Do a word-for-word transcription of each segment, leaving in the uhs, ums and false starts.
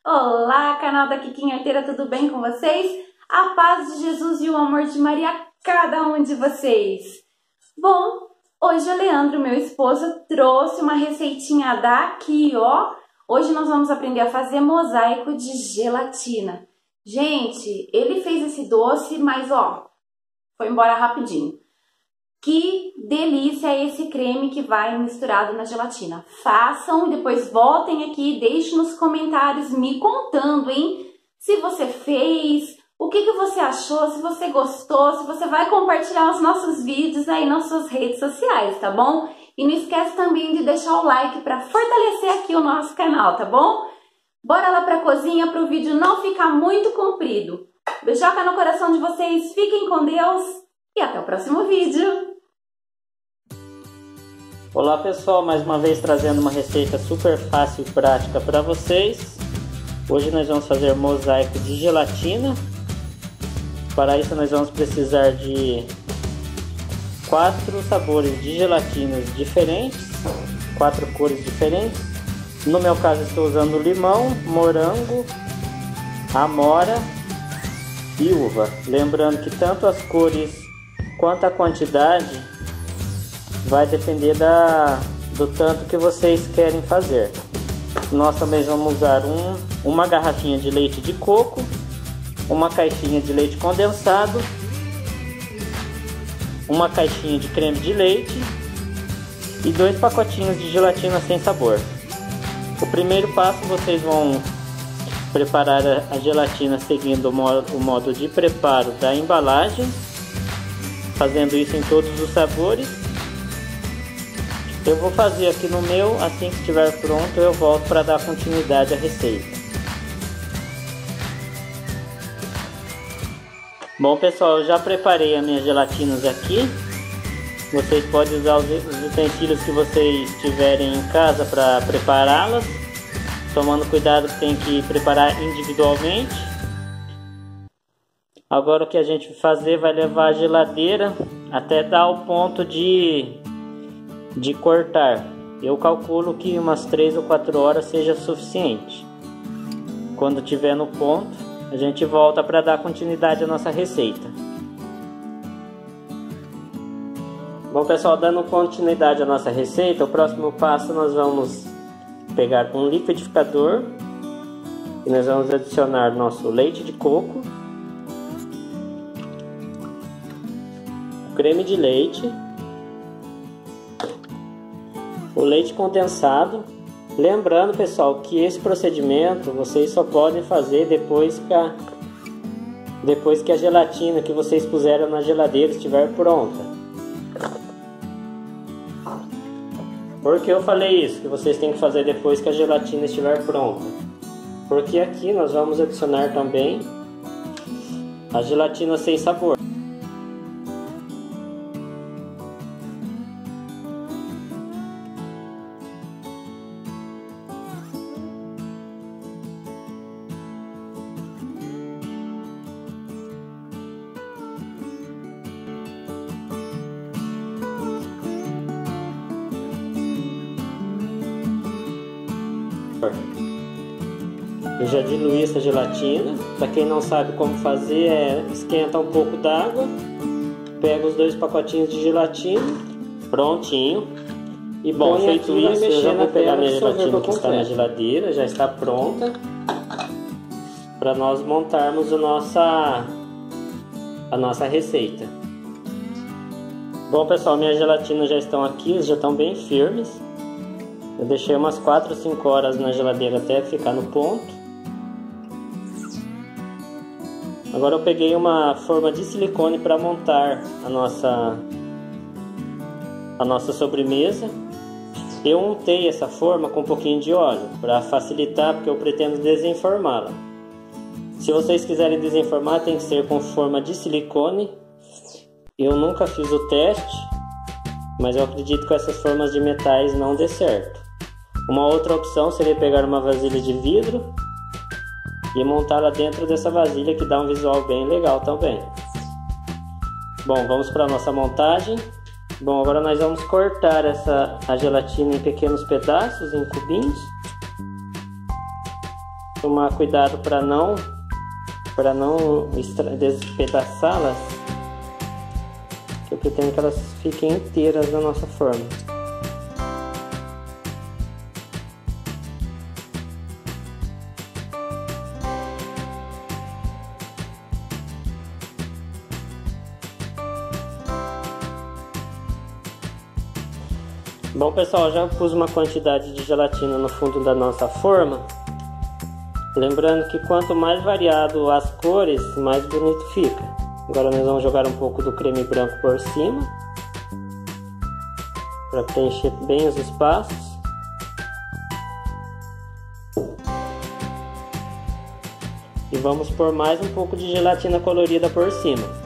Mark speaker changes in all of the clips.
Speaker 1: Olá, canal da Kikinha Arteira, tudo bem com vocês? A paz de Jesus e o amor de Maria a cada um de vocês. Bom, hoje o Leandro, meu esposo, trouxe uma receitinha daqui, ó. Hoje nós vamos aprender a fazer mosaico de gelatina. Gente, ele fez esse doce, mas ó, foi embora rapidinho. Que delícia é esse creme que vai misturado na gelatina. Façam e depois voltem aqui e deixem nos comentários me contando, hein? Se você fez, o que, que você achou, se você gostou, se você vai compartilhar os nossos vídeos aí nas suas redes sociais, tá bom? E não esquece também de deixar o like para fortalecer aqui o nosso canal, tá bom? Bora lá pra cozinha para o vídeo não ficar muito comprido. Beijoca no coração de vocês, fiquem com Deus e até o próximo vídeo.
Speaker 2: Olá pessoal, mais uma vez trazendo uma receita super fácil e prática para vocês. Hoje nós vamos fazer mosaico de gelatina. Para isso nós vamos precisar de quatro sabores de gelatinas diferentes, quatro cores diferentes. No meu caso estou usando limão, morango, amora e uva. Lembrando que tanto as cores quanto a quantidade vai depender da, do tanto que vocês querem fazer. Nós também vamos usar um, uma garrafinha de leite de coco, uma caixinha de leite condensado, uma caixinha de creme de leite e dois pacotinhos de gelatina sem sabor. O primeiro passo, vocês vão preparar a, a gelatina seguindo o modo, o modo de preparo da embalagem, fazendo isso em todos os sabores. Eu vou fazer aqui no meu, assim que estiver pronto eu volto para dar continuidade à receita. Bom pessoal, eu já preparei as minhas gelatinas aqui. Vocês podem usar os utensílios que vocês tiverem em casa para prepará-las, tomando cuidado que tem que preparar individualmente. Agora o que a gente vai fazer, vai levar a geladeira até dar o ponto de de cortar. Eu calculo que umas três ou quatro horas seja suficiente. Quando tiver no ponto, a gente volta para dar continuidade à nossa receita. Bom pessoal, dando continuidade à nossa receita, o próximo passo nós vamos pegar um liquidificador e nós vamos adicionar nosso leite de coco, o creme de leite, o leite condensado. Lembrando pessoal que esse procedimento vocês só podem fazer depois que a, depois que a gelatina que vocês puseram na geladeira estiver pronta. Por que eu falei isso? Que vocês têm que fazer depois que a gelatina estiver pronta? Porque aqui nós vamos adicionar também a gelatina sem sabor. Eu já diluí essa gelatina. Para quem não sabe como fazer, é esquenta um pouco d'água, pega os dois pacotinhos de gelatina, prontinho. E bom, feito isso, eu já vou pegar minha gelatina que está na geladeira, já está pronta, para nós montarmos a nossa, a nossa receita. Bom pessoal, minhas gelatinas já estão aqui, já estão bem firmes. Eu deixei umas quatro ou cinco horas na geladeira até ficar no ponto. Agora eu peguei uma forma de silicone para montar a nossa, a nossa sobremesa. Eu untei essa forma com um pouquinho de óleo para facilitar, porque eu pretendo desenformá-la. Se vocês quiserem desenformar, tem que ser com forma de silicone. Eu nunca fiz o teste, mas eu acredito que com essas formas de metais não dê certo. Uma outra opção seria pegar uma vasilha de vidro e montá-la dentro dessa vasilha, que dá um visual bem legal também. Bom, vamos para a nossa montagem. Bom, agora nós vamos cortar essa, a gelatina em pequenos pedaços, em cubinhos. tomar cuidado para não para não despedaçá-las, que eu pretendo que elas fiquem inteiras da nossa forma. Bom pessoal, já pus uma quantidade de gelatina no fundo da nossa forma. Lembrando que quanto mais variado as cores, mais bonito fica. Agora nós vamos jogar um pouco do creme branco por cima, para preencher bem os espaços. E vamos pôr mais um pouco de gelatina colorida por cima.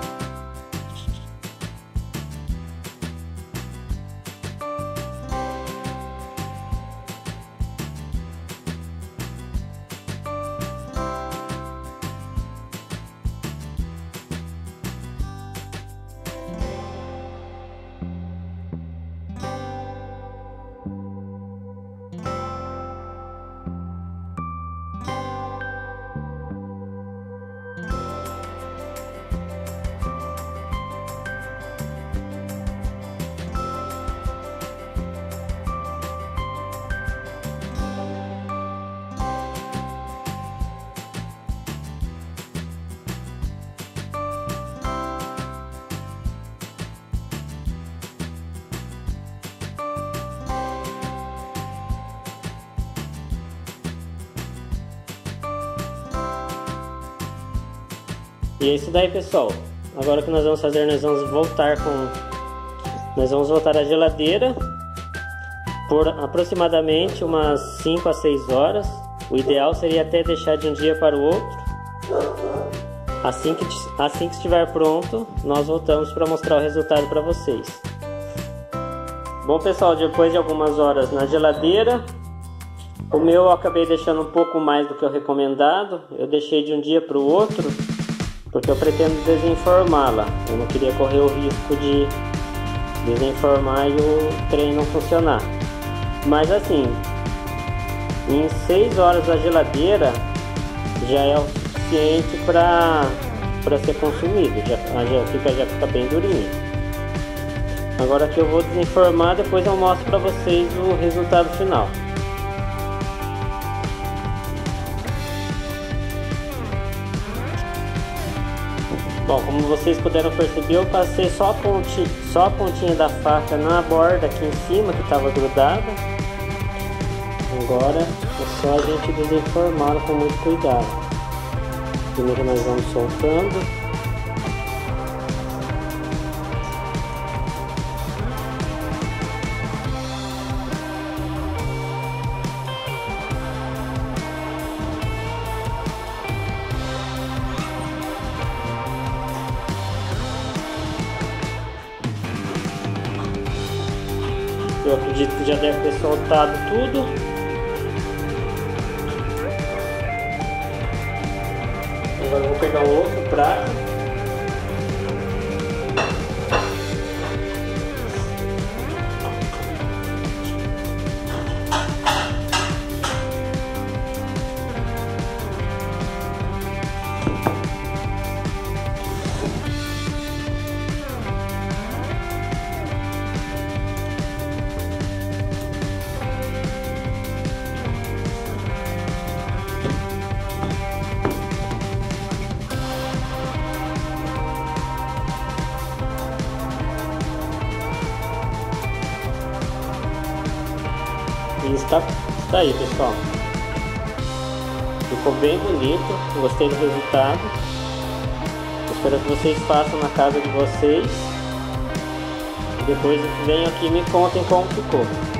Speaker 2: E é isso daí, pessoal. Agora o que nós vamos fazer, nós vamos voltar com nós vamos voltar à geladeira por aproximadamente umas cinco a seis horas. O ideal seria até deixar de um dia para o outro. Assim que assim que estiver pronto, nós voltamos para mostrar o resultado para vocês. Bom pessoal, depois de algumas horas na geladeira, o meu eu acabei deixando um pouco mais do que o recomendado. Eu deixei de um dia para o outro porque eu pretendo desenformá-la. Eu não queria correr o risco de desenformar e o trem não funcionar. Mas assim, em seis horas da geladeira já é o suficiente para para ser consumido. Já, já, fica, já fica bem durinho. Agora que eu vou desenformar, depois eu mostro para vocês o resultado final. Bom, como vocês puderam perceber, eu passei só a pontinha, só a pontinha da faca na borda aqui em cima que estava grudada. Agora é só a gente desenformá-la com muito cuidado. Primeiro nós vamos soltando. Eu acredito que já deve ter soltado tudo. Agora eu vou pegar um outro prato. E está, está aí, pessoal. Ficou bem bonito, gostei do resultado. Espero que vocês façam na casa de vocês. Depois venham aqui e me contem como ficou.